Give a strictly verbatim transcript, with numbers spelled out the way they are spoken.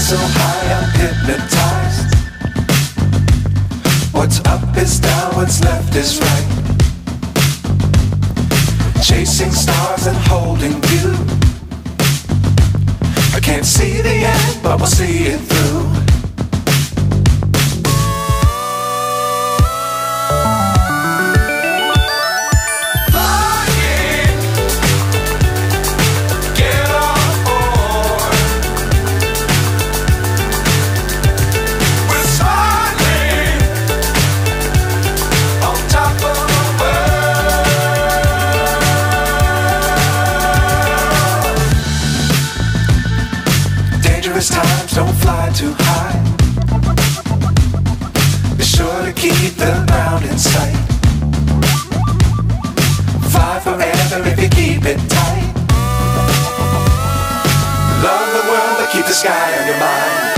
so high I'm hypnotized. What's up is down, what's left is right. Chasing stars and holding you. I can't see the end, but we'll see it through. Dangerous times, don't fly too high. Be sure to keep the ground in sight. Fly forever if you keep it tight. Love the world, but keep the sky on your mind.